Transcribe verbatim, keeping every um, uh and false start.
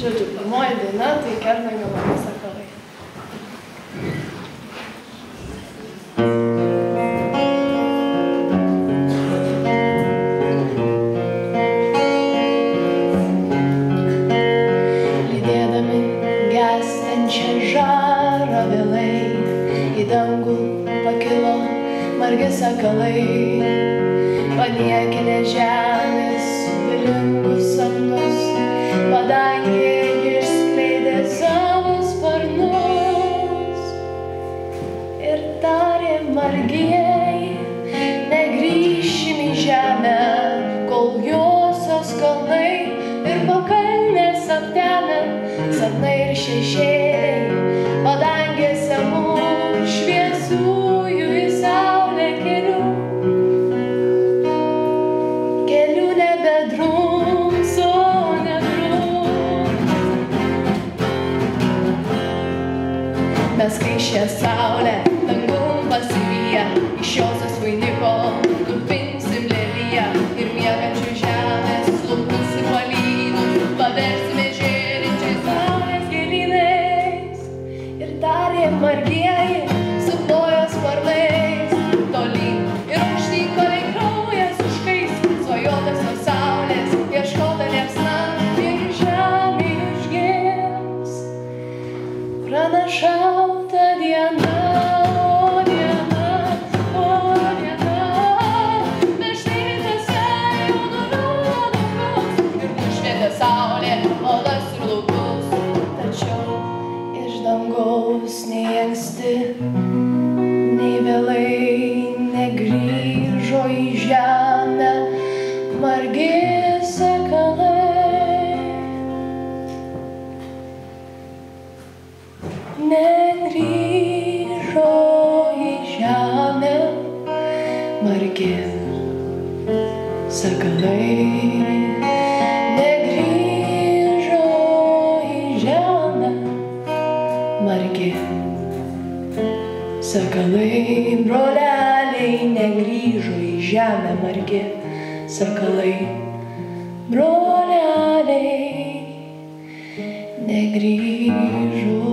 Žodžiu, pirmoji daina tai Kernagio Margi sakalai. Lydėdami gęstančią žarą vėlai, į dangų pakilo margi sakalai, paniekinę žemės vilingus sapnus, padangėje išskleidė savo sparnus ir tarė margieji, negrįšim į žemę, kol josios kalnai ir pakalnės aptemę, sapnai ir šešėliai, padangėse mūsų šviesiųjų į saulę kelių. Kelių nebedrums, o nedrums. Mes kai šią saulę dangum pasiviję, iš josios vainiko nupinsim leliją ir miegančių žemės lūpus ir valynus paversime žėrinčiais saulės gėlynais. Ir tarė margieji, suplojo sparnais, tolyn ir aukštyn kolei kraujas užkais, svajotas nuo saulės, ieškota liepsna ir žemė užgims. Pranašauta diena, o diena, o diena, bet štai rytuose jau nurodo dangus ir nušvietė saulė odas ir laukus. Tačiau iš dangaus nei anksti, nei vėlai negrįžo į žemę margi sakalai. Negrįžo į žemę margi sakalai. Negrįžo į žemę margi sakalai. Broleliai, negrįžo į žemę margi sakalai. Broleliai, negrįžo